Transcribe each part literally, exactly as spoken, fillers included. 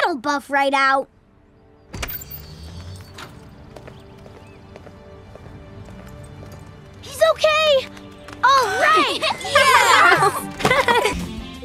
don't buff right out. He's okay! All right! Yes!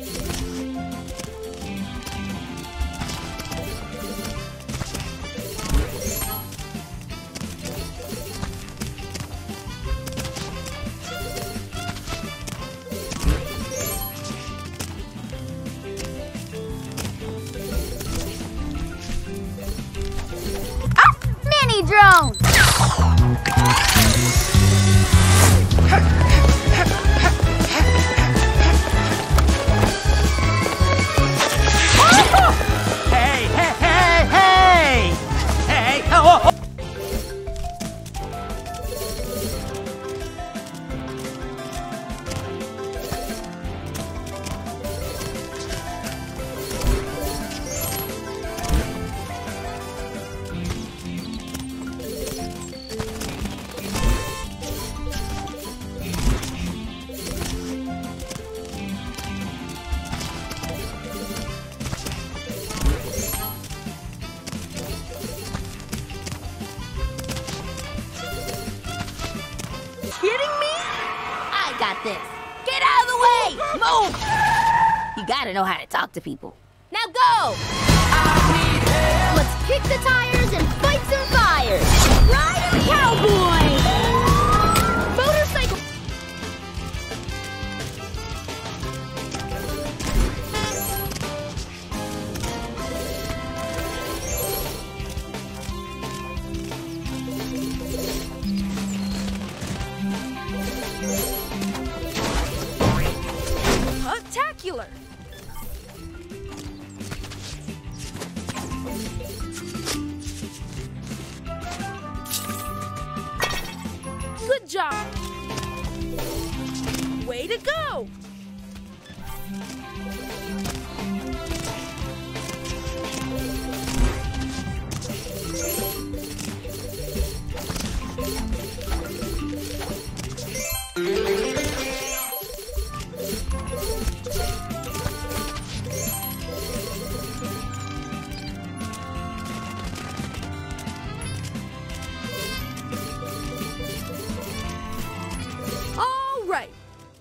Mini drone! Hey, hey, hey, hey! Hey, oh, oh. Kidding me? I got this. Get out of the way! Move! You gotta know how to talk to people. Now go! Let's kick the tires and fight some fires! Ryder Cowboy! Motorcycle! Spectacular! Good job! Way to go! All right.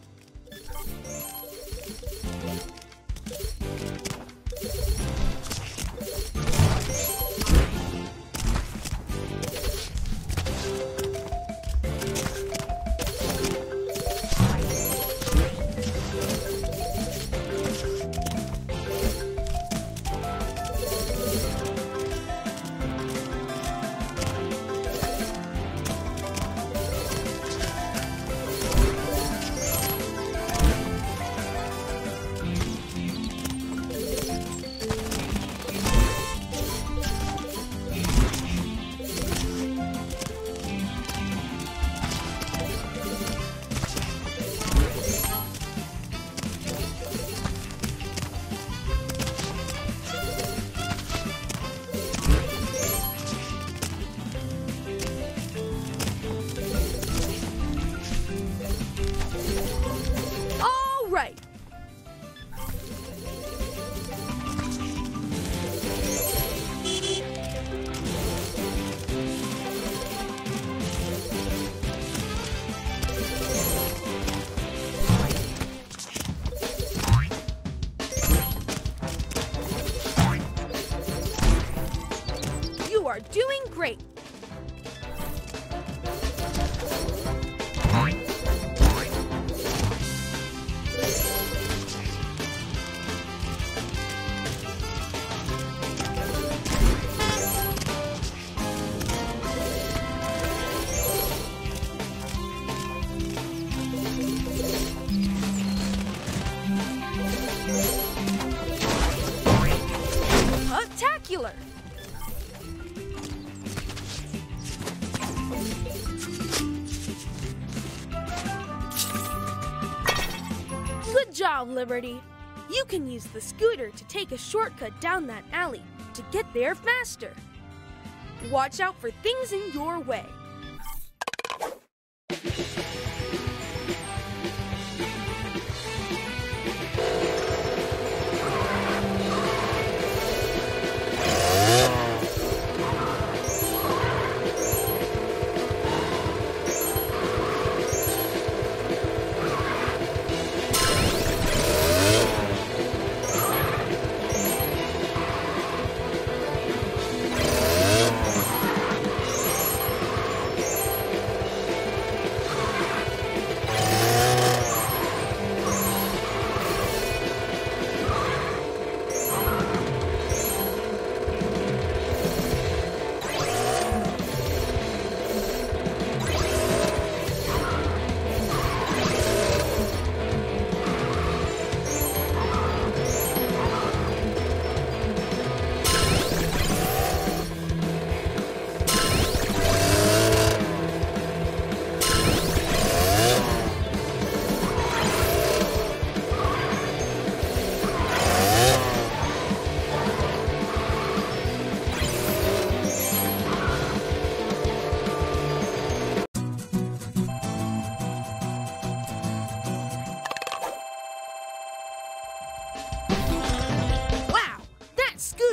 All right. You are doing great. Spectacular! Good job, Liberty. You can use the scooter to take a shortcut down that alley to get there faster. Watch out for things in your way.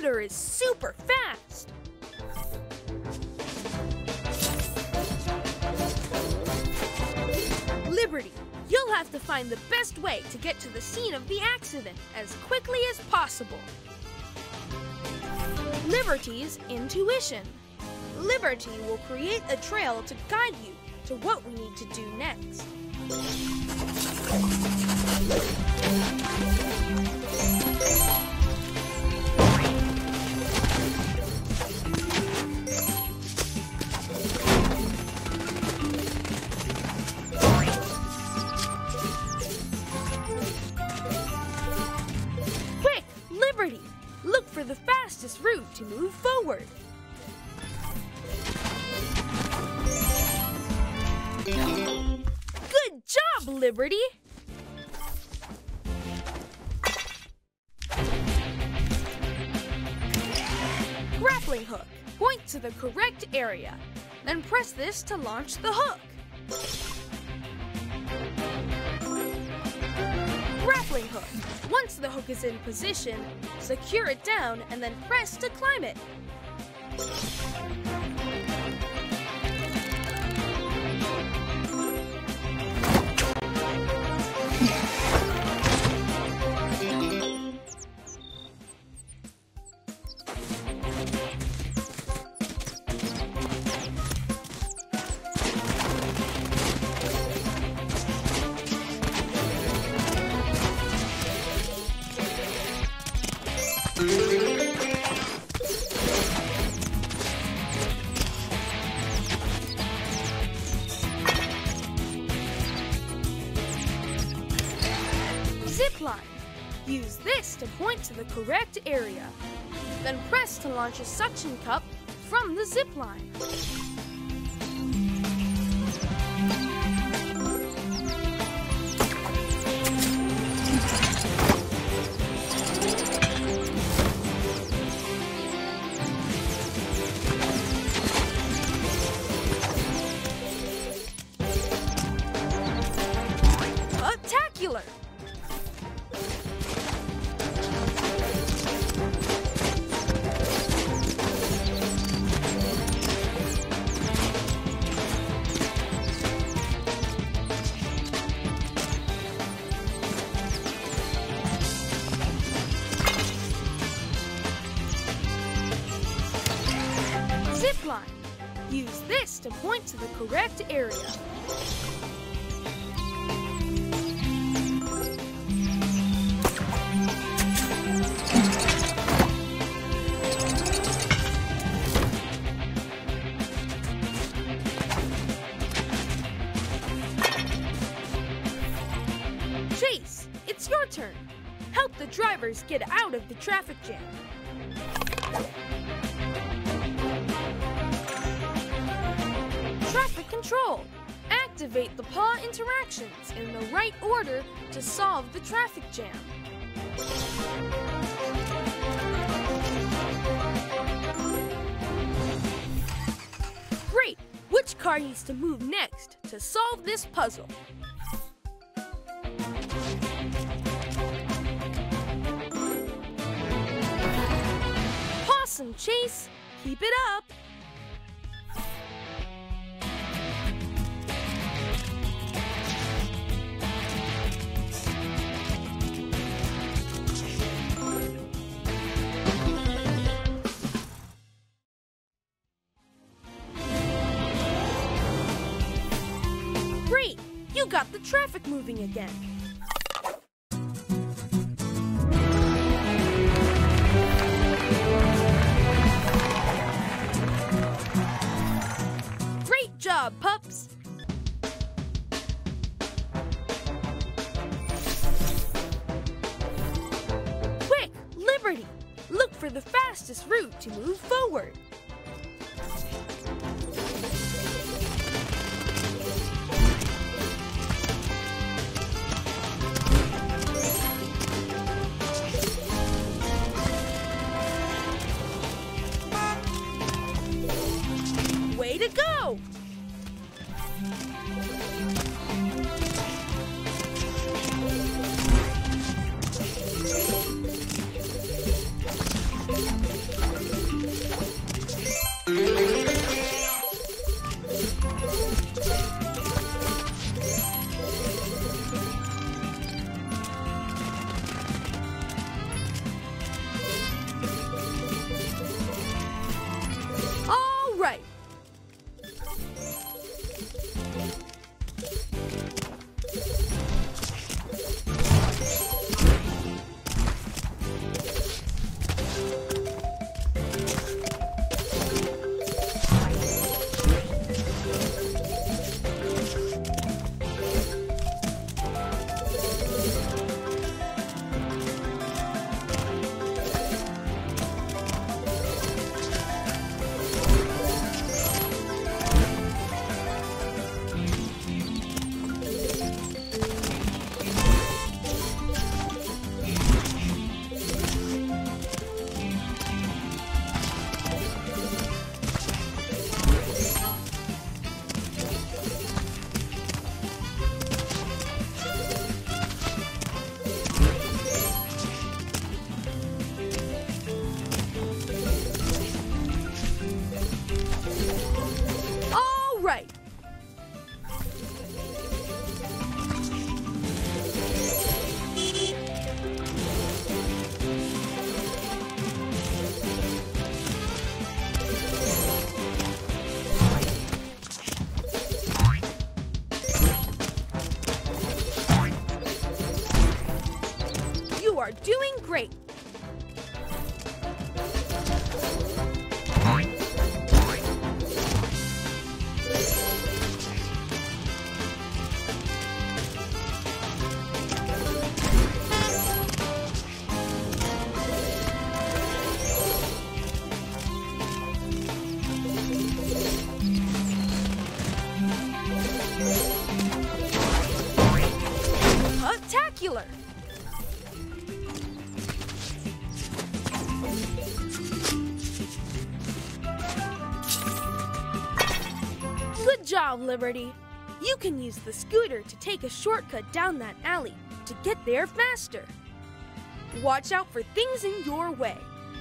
scooter is super fast. Liberty, you'll have to find the best way to get to the scene of the accident as quickly as possible. Liberty's intuition. Liberty will create a trail to guide you to what we need to do next. Quick, Liberty! Look for the fastest route to move forward. Good job, Liberty! Grappling hook. Point to the correct area. Then press this to launch the hook. Grappling hook. Once the hook is in position, secure it down and then press to climb it. Zipline. Use this to point to the correct area. Then press to launch a suction cup from the zipline. Spectacular! Zipline. Use this to point to the correct area. Chase, it's your turn. Help the drivers get out of the traffic jam. Traffic control. Activate the paw interactions in the right order to solve the traffic jam. Great! Which car needs to move next to solve this puzzle? Awesome, Chase! Keep it up! Great! You got the traffic moving again. Great job, Pups! Quick, Liberty! Look for the fastest route to move forward. Way to go! You are doing great. Spectacular! Good job, Liberty. You can use the scooter to take a shortcut down that alley to get there faster. Watch out for things in your way.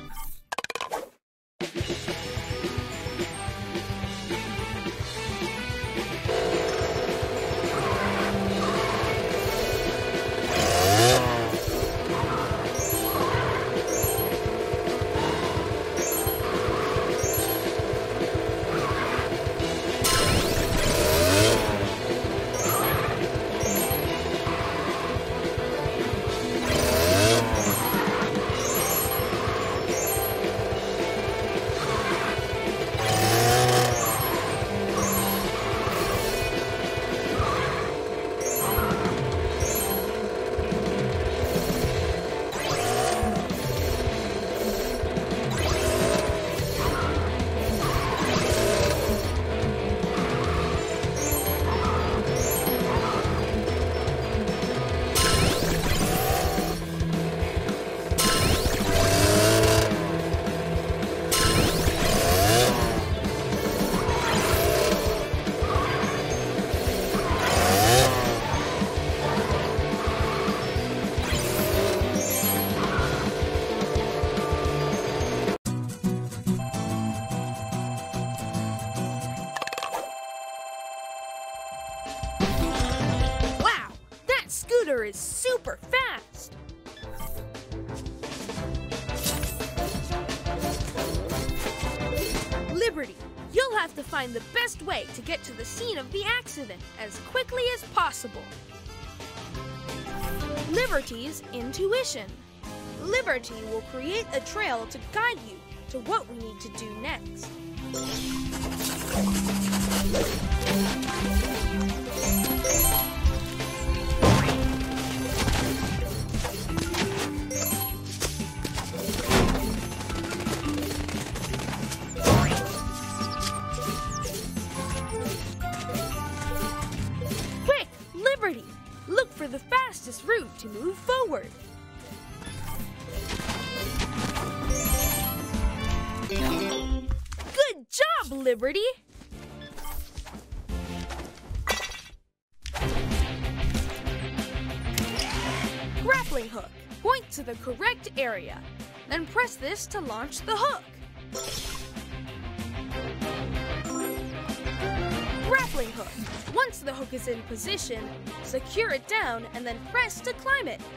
Is super fast. Liberty, you'll have to find the best way to get to the scene of the accident as quickly as possible. Liberty's intuition. Liberty will create a trail to guide you to what we need to do next. Look for the fastest route to move forward. Good job, Liberty! Grappling hook. Point to the correct area. Then press this to launch the hook. Grappling hook. Once the hook is in position, secure it down and then press to climb it.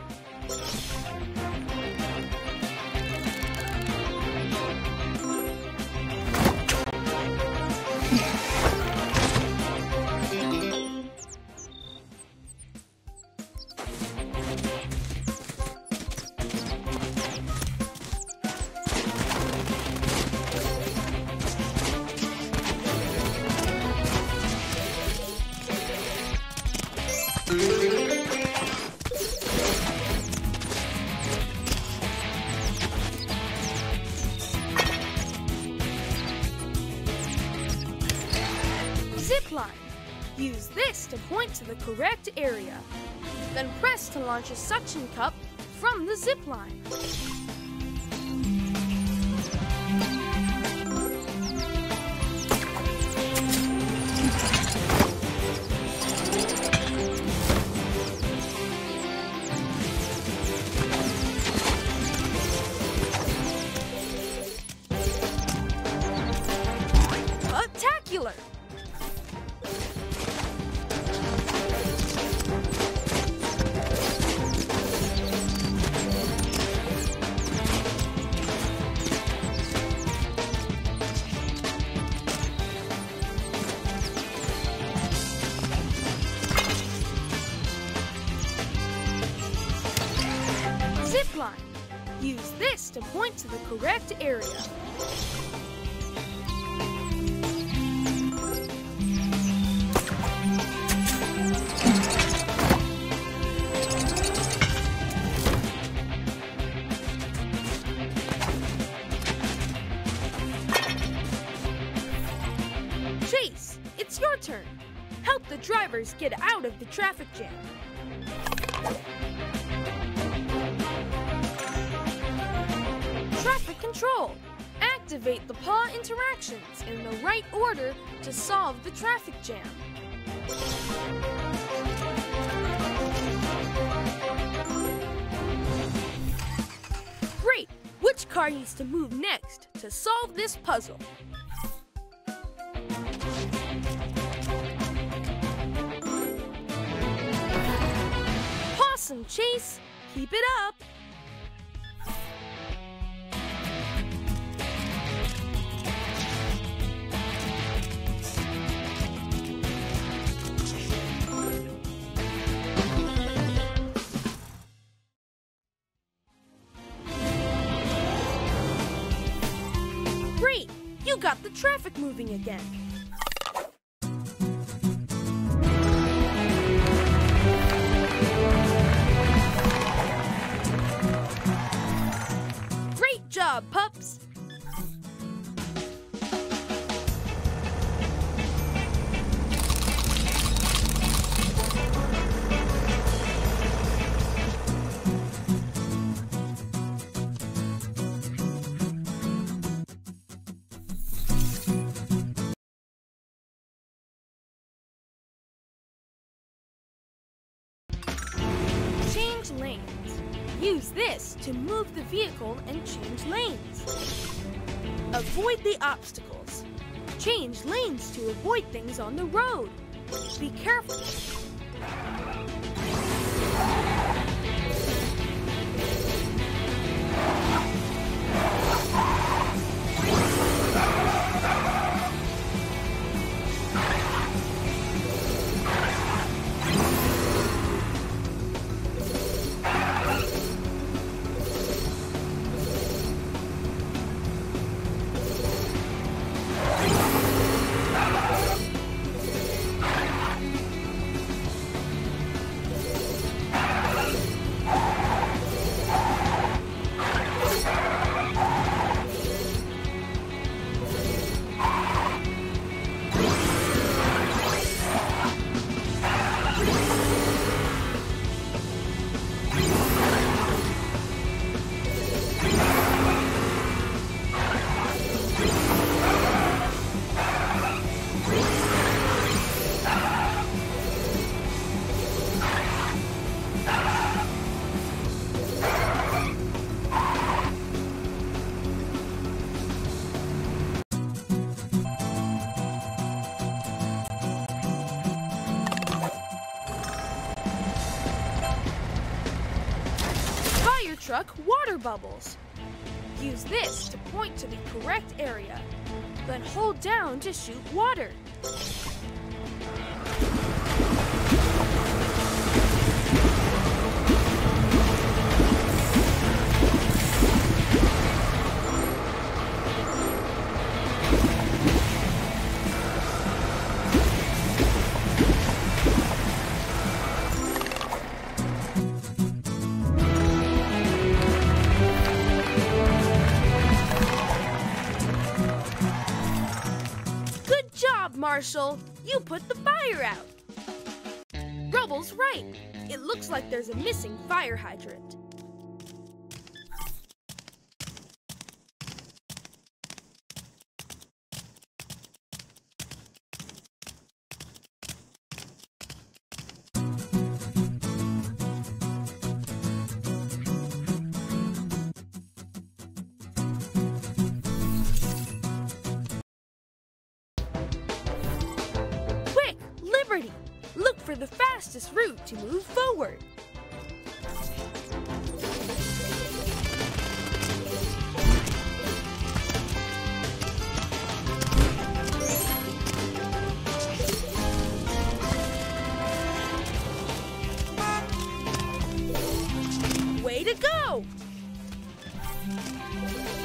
Zipline. Use this to point to the correct area. Then press to launch a suction cup from the zipline. Spectacular! zip line. Use this to point to the correct area. Chase, it's your turn. Help the drivers get out of the traffic jam. Traffic control. Activate the paw interactions in the right order to solve the traffic jam. Great! Which car needs to move next to solve this puzzle? Awesome, Chase! Keep it up! Great! You got the traffic moving again. Great job, Pups! Change lanes. Use this to move the vehicle and change lanes. Avoid the obstacles. Change lanes to avoid things on the road. Be careful. Truck water bubbles. Use this to point to the correct area, then hold down to shoot water. Marshall, you put the fire out. Rubble's right. It looks like there's a missing fire hydrant. Look for the fastest route to move forward. Way to to go!